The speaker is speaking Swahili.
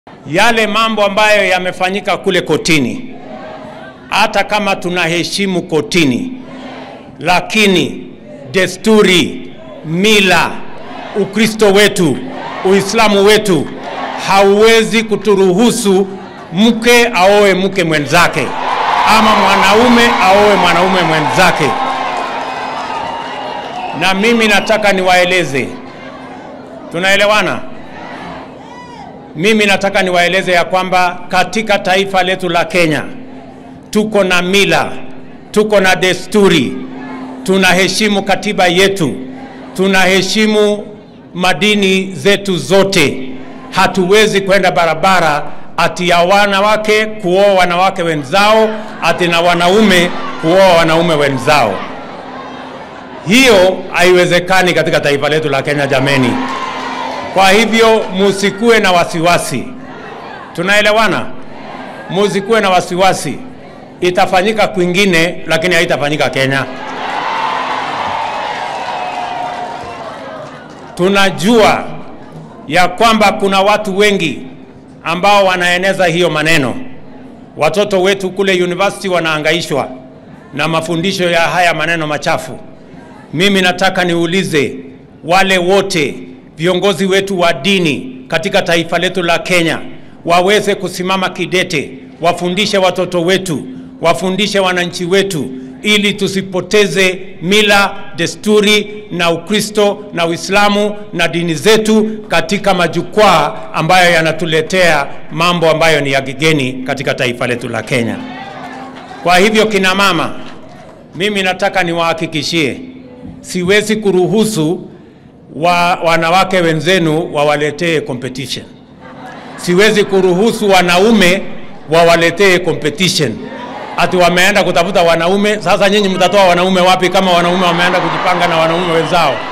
Yale mambo ambayo yamefanyika kule kotini, hata kama tunaheshimu kotini, lakini desturi, mila, Ukristo wetu, Uislamu wetu hauwezi kuturuhusu mke aoe mke mwenzake ama mwanaume aoe mwanaume mwenzake. Na mimi nataka niwaeleze, tunaelewana? Mimi nataka niwaeleze ya kwamba katika taifa letu la Kenya tuko na mila, tuko na desturi, tunaheshimu katiba yetu, tunaheshimu madini zetu zote. Hatuwezi kwenda barabara ati ya wanawake kuoa wanawake wenzao, ati na wanaume kuoa wanaume wenzao. Hiyo haiwezekani katika taifa letu la Kenya, jameni. Kwa hivyo musikue na wasiwasi. Tunaelewana? Musikue na wasiwasi. Itafanyika kwingine lakini haitafanyika Kenya. Tunajua ya kwamba kuna watu wengi ambao wanaeneza hiyo maneno. Watoto wetu kule university wanahangaishwa na mafundisho ya haya maneno machafu. Mimi nataka niulize wale wote viongozi wetu wa dini katika taifa letu la Kenya waweze kusimama kidete, wafundishe watoto wetu, wafundishe wananchi wetu, ili tusipoteze mila, desturi na Ukristo na Uislamu na dini zetu katika majukwaa ambayo yanatuletea mambo ambayo ni ya kigeni katika taifa letu la Kenya. Kwa hivyo kina mama, mimi nataka niwahakikishie, siwezi kuruhusu wanawake wenzenu wawaletee competition. Siwezi kuruhusu wanaume wawaletee competition. Ati wameenda kutafuta wanaume, sasa nyinyi mtatoa wanaume wapi kama wanaume wameenda kujipanga na wanaume wenzao?